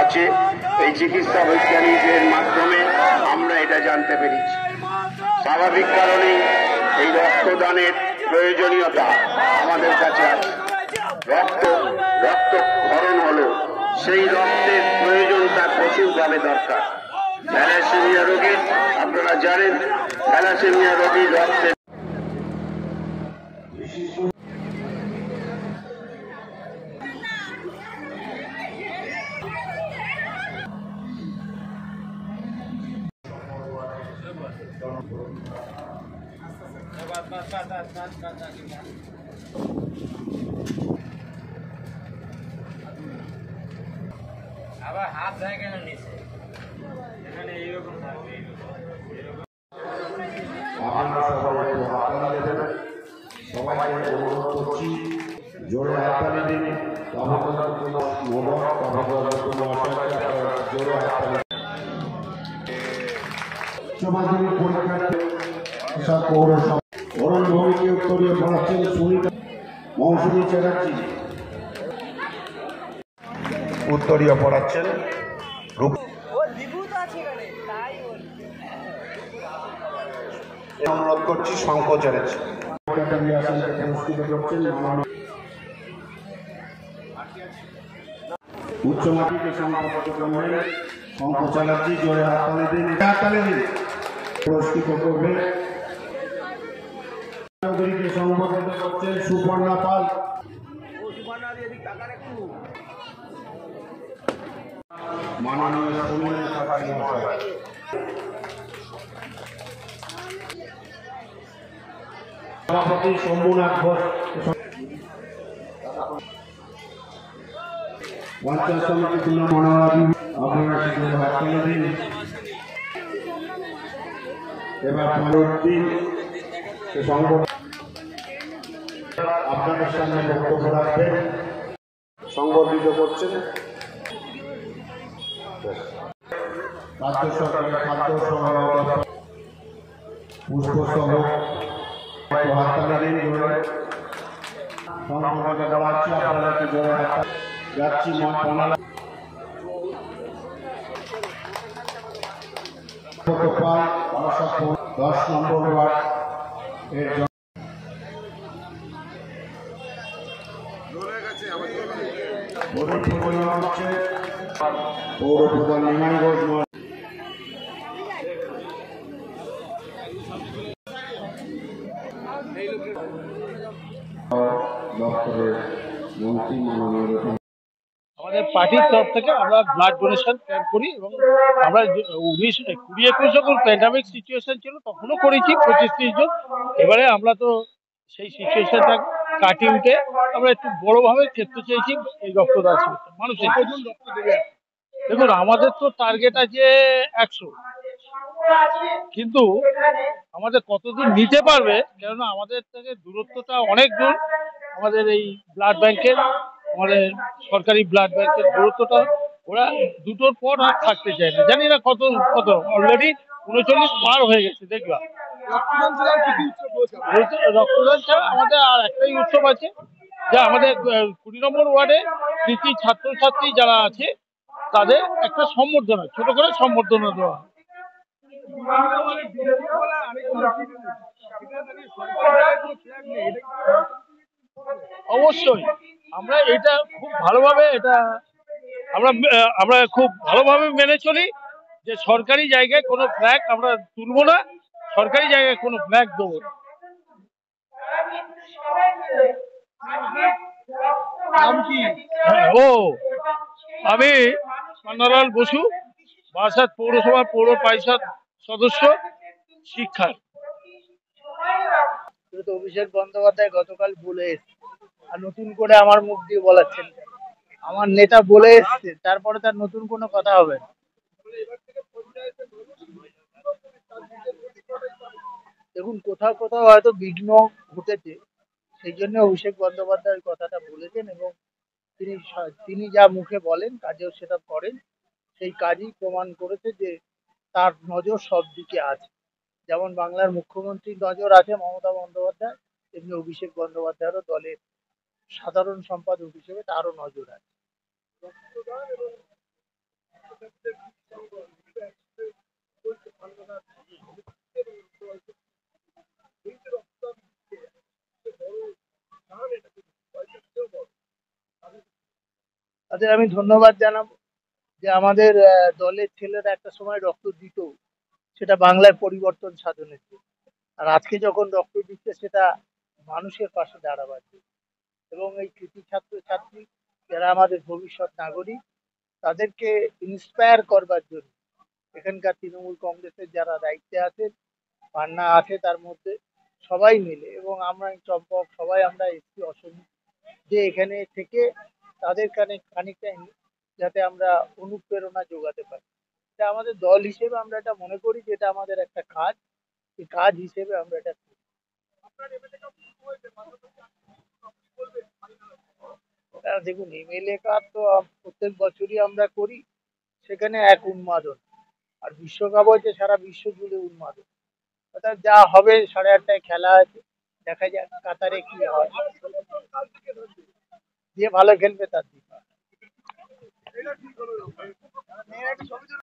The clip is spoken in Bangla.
আছে। এই চিকিৎসা বৈজ্ঞানিকদের মাধ্যমে আমরা এটা জানতে পেরেছি। স্বাভাবিক কারণেই এই রক্তদানের প্রয়োজনীয়তা আমাদের কাছে আছে। রক্তক্ষরণ হলো সেই রক্তের প্রয়োজন তার প্রচুরভাবে দরকার। থ্যালাসেমিয়া রোগীর আপনারা জানেন, থ্যালাসেমিয়া রোগীর রক্তের আবার হাত যায় কেন নিচে, এখানে এইরকম থাকবে। জোরে হাততালি দিন। অরুণ ভৌমিকে উত্তরীয় পড়াচ্ছেন সুনিতা মৌসুমী চ্যাটার্জি। উত্তরীয় পড়াচ্ছেন অনুরোধ করছি শঙ্কর চ্যাটার্জি। উচ্চ মাধ্যমিকে শঙ্কর চ্যাটার্জি জোরে হাততালি দিন, হাততালি দিন। পুরস্কৃত করবে চৌধুরীকে সংবর্ধিত করছেন সুপর্ণা পাল। মাননীয় সভাপতি শম্ভুনাথ ঘোষ। পঞ্চায়েত সমিতি আপনারা হাত তুলে দিন। এবার পরবর্তী আপনাদের সামনে বক্তব্য রাখবেন, সংবর্ধিত করছেন রাজ্য সরকারের খাদ্য সরবরাহ পুষ্পস্তবক। হাততালি দিন জোরে। সংগঠনকে দেওয়াচ্ছি, আপনাদেরকে জোরে হাততালি যাচ্ছি। 10 নম্বর ওয়ার্ড এর হচ্ছে পৌর প্রধান নিমাই ঘোষ দপ্তরের মন্ত্রী মাননীয়। আমাদের পার্টির তরফ থেকে আমরা ব্লাড ডোনেশন ক্যাম্প করি এবং আমরা 20-21 যখন প্যান্ডামিক সিচুয়েশন ছিল তখনও করেছি 25-30 জন। এবারে আমরা তো সেই সিচুয়েশনটা কাটিয়ে উঠে আমরা একটু বড়ভাবে ক্ষেত্রে চেয়েছি এই রক্তদান শিবিরটা মানুষের। দেখুন, আমাদের তো টার্গেট আছে 100, কিন্তু আমাদের কতদূর নিতে পারবে, কেননা আমাদের থেকে দূরত্বটা অনেক দূর। আমাদের এই ব্লাড ব্যাংকের, আমাদের সরকারি ব্লাড ব্যাংকের দূরত্বটা ওরা দুটোর পর আর থাকতে চায় না। জানি না কত অলরেডি 39 পার হয়ে গেছে। দেখলাম রক্তদান ছাড়া আমাদের আর একটাই উৎসব আছে, যা আমাদের 20 নম্বর ওয়ার্ডে কৃতি ছাত্রছাত্রী যারা আছে তাদের একটা সম্বর্ধনা, ছোট করে সম্বর্ধনা দেওয়া। অবশ্যই আমরা এটা খুব ভালোভাবে আমরা খুব ভালোভাবে মেনে চলি যে সরকারি জায়গায় কোনো ফ্ল্যাগ আমরা তুলবো না, সরকারি জায়গায় কোনো ফ্ল্যাগ দেবো না। আমি পান্নালাল বসু, বারাসাত পৌরসভার পৌর পরিষদ সদস্য শিক্ষা। অভিষেক বন্দ্যোপাধ্যায় গতকাল বলে এসছে, আর নতুন করে আমার মুখ দিয়ে বলাচ্ছেন। আমার নেতা বলে এসছে, তারপরে তার নতুন কোনো কথা হবে না। দেখুন, কোথাও কোথাও হয়তো বিঘ্ন ঘটেছে, সেই জন্য অভিষেক বন্দ্যোপাধ্যায় কথাটা বলেছেন এবং তিনি যা মুখে বলেন কাজেও সেটা করেন। সেই কাজই প্রমাণ করেছে যে তার নজর সব দিকে আছে। যেমন বাংলার মুখ্যমন্ত্রীর নজর আছে মমতা বন্দ্যোপাধ্যায়, তেমনি অভিষেক বন্দ্যোপাধ্যায়েরও দলের সাধারণ সম্পাদক হিসেবে তারও নজর আছে। তাদের আমি ধন্যবাদ জানাবো যে আমাদের দলের ছেলেরা একটা সময় রক্ত দিত, সেটা বাংলায় পরিবর্তন সাধনের জন্য। আর আজকে যখন রক্ত দিচ্ছে সেটা মানুষের পাশে দাঁড়াবার জন্য। এবং এই কৃতি ছাত্র ছাত্রী যারা আমাদের ভবিষ্যৎ নাগরিক, তাদেরকে ইন্সপায়ার করবার জন্য এখানকার তৃণমূল কংগ্রেসের যারা দায়িত্বে আছেন, পান্না আছে তার মধ্যে, সবাই মিলে এবং আমরা চম্পক সবাই আমরা এসছি অসম, যে এখানে থেকে তাদের কানে খানিকটা যাতে আমরা অনুপ্রেরণা যোগাতে পারি। এটা আমাদের দল হিসেবে আমরা এটা মনে করি যে এটা আমাদের একটা কাজ, এই কাজ হিসেবে আমরা এটা করি। দেখুন, এমএলএ কাপ তো প্রত্যেক বছরই আমরা করি, সেখানে এক উন্মাদন। আর বিশ্বকাপ হচ্ছে সারা বিশ্ব জুড়ে উন্মাদন। অর্থাৎ যা হবে 8:30টায় খেলা আছে, দেখা যাক কাতারে কি হয়, যে ভালো খেলবে তার দিন।